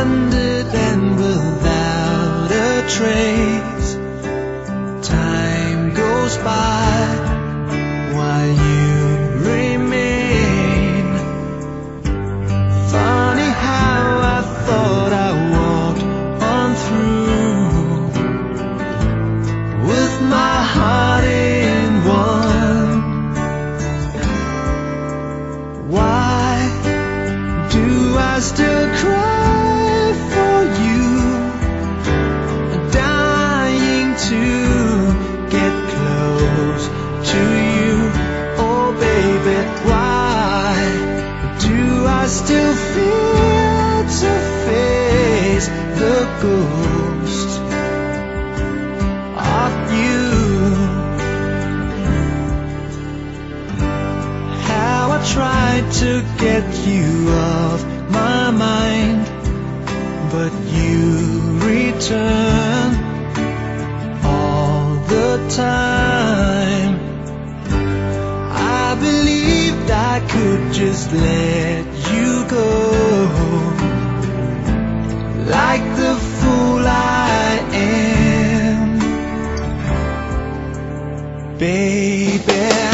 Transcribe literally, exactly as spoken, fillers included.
stranded and without a trace. Time goes by while you remain. Funny how I thought I walked on through with my heart in one. Why do I still cry for you? Dying to get close to you. Oh baby, why do I still fear to face the ghost of you? How I tried to get you off my mind, but you return all the time. I believed I could just let you go, like the fool I am. Baby,